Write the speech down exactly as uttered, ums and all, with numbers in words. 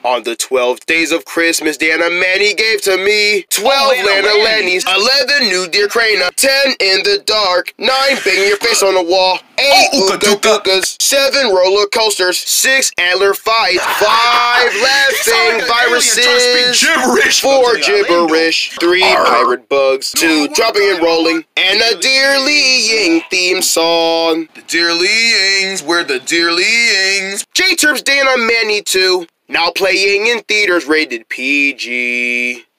On the twelve days of Christmas, Danamanny gave to me twelve Oh, Lana-Lennies, eleven new deer crana, ten in the dark, nine bang your face on the wall, eight Oh, ooka dookas, seven roller coasters, six antler fights, five laughing like viruses, gibberish. four gibberish, three pirate bugs, two dropping and rolling, and a deerlying theme song. The deerlyings, we're the deerlyings. J-Terps Danamanny two. Now playing in theaters rated P G.